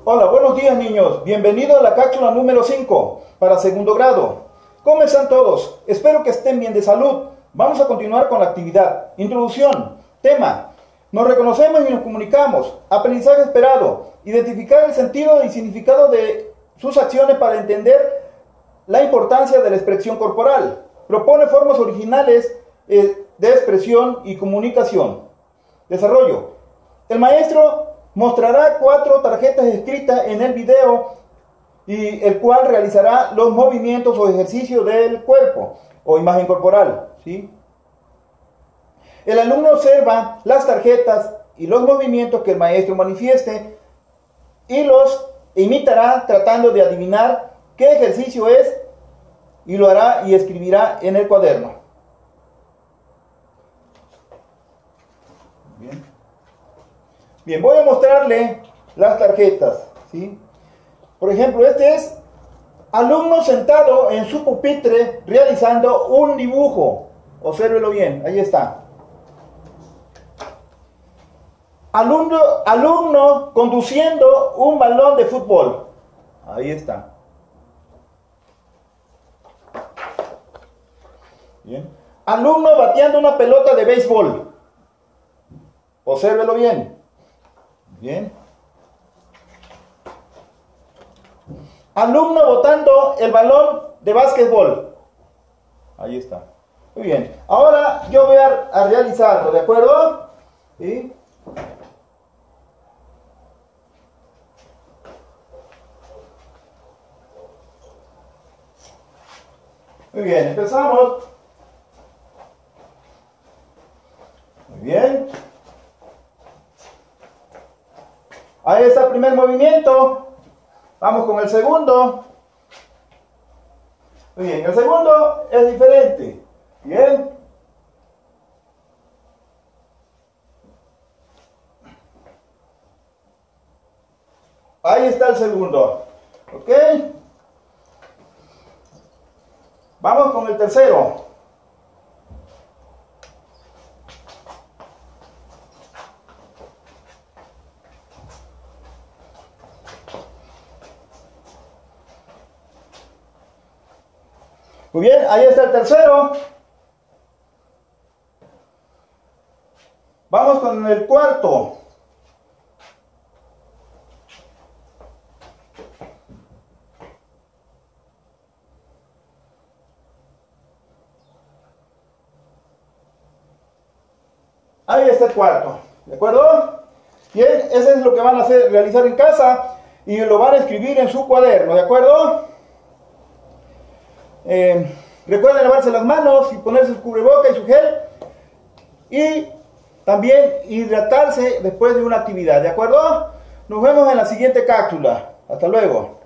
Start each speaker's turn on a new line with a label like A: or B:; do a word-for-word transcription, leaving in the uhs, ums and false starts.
A: Hola, buenos días niños, bienvenidos a la cápsula número cinco para segundo grado. ¿Cómo están todos? Espero que estén bien de salud. Vamos a continuar con la actividad. Introducción, tema, nos reconocemos y nos comunicamos, aprendizaje esperado, identificar el sentido y significado de sus acciones para entender la importancia de la expresión corporal, propone formas originales eh, de expresión y comunicación. Desarrollo, el maestro mostrará cuatro tarjetas escritas en el video y el cual realizará los movimientos o ejercicios del cuerpo o imagen corporal, ¿sí? El alumno observa las tarjetas y los movimientos que el maestro manifieste y los imitará tratando de adivinar qué ejercicio es y lo hará y escribirá en el cuaderno. Bien. Bien, voy a mostrarle las tarjetas, ¿sí? Por ejemplo, este es alumno sentado en su pupitre realizando un dibujo. Obsérvelo bien, ahí está. Alumno, alumno conduciendo un balón de fútbol. Ahí está. Bien. Alumno bateando una pelota de béisbol. Obsérvelo bien. Bien. Alumno botando el balón de básquetbol. Ahí está. Muy bien. Ahora yo voy a, a realizarlo, ¿de acuerdo? ¿Sí? Muy bien, empezamos. Muy bien. Ahí está el primer movimiento. Vamos con el segundo. Muy bien, el segundo es diferente. Bien. Ahí está el segundo. ¿Ok? Vamos con el tercero. Muy bien, ahí está el tercero. Vamos con el cuarto. Ahí está el cuarto, ¿de acuerdo? Bien, eso es lo que van a hacer, realizar en casa y lo van a escribir en su cuaderno, ¿de acuerdo? Eh, recuerden lavarse las manos y ponerse su cubreboca y su gel y también hidratarse después de una actividad, ¿de acuerdo? Nos vemos en la siguiente cápsula. Hasta luego.